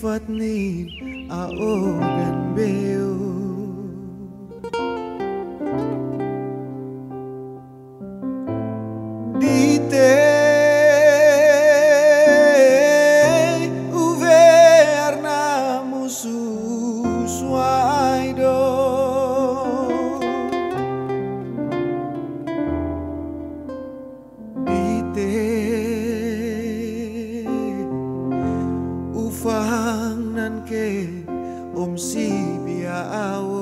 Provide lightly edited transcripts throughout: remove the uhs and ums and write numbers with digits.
fatnin ao dan beo dite uverna musuh suaido dite ufang nan ke om si biao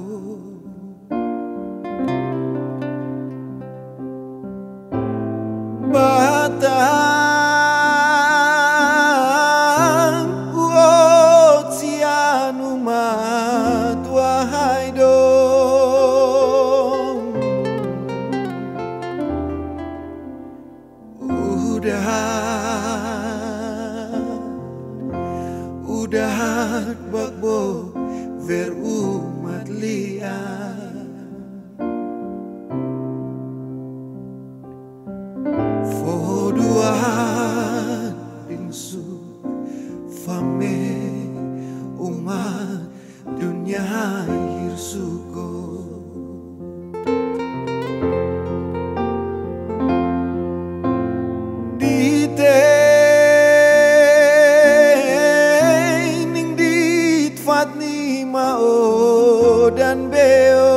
batang uot sianu matua haidong udah bakbo ver umat lian foduan insu fame umat dunia hirsuko dite ning dit fatni mao dan beo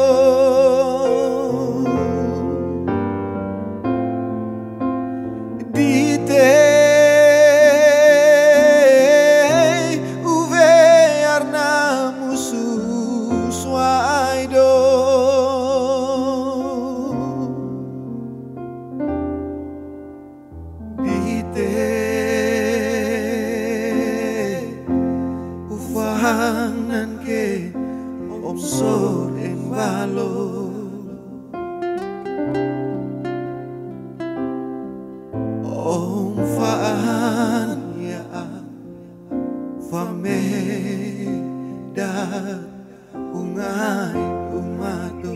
dite uverna musuh suaido dite ufangan ke omsor en balo om faan ya fame dat ungai umato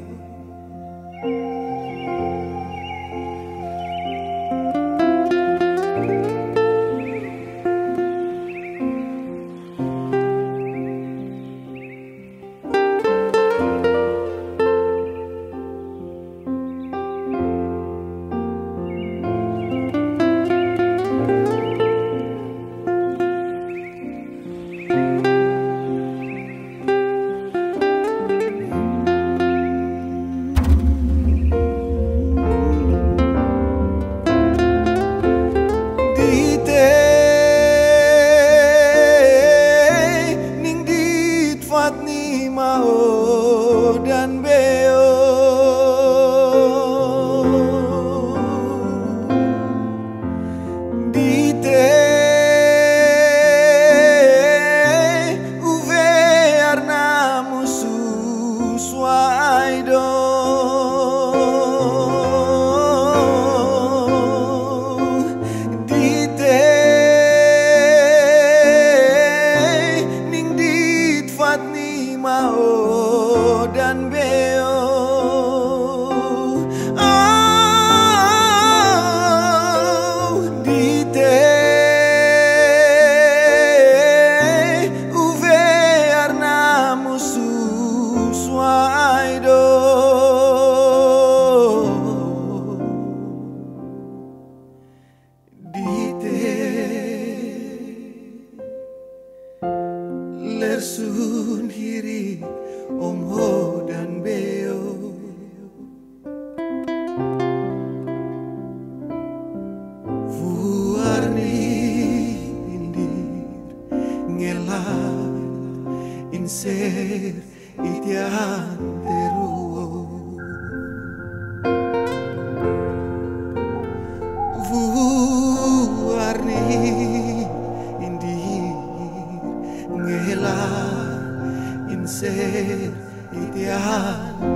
fatni mao dan beo dite uverna musuh suaido dite fatni mao dan beo dite uverna musuh suaido dite lersun hiri om ho dan beo fuarni indir ngelat inser itian teruo fuarni indir ngelat inser itian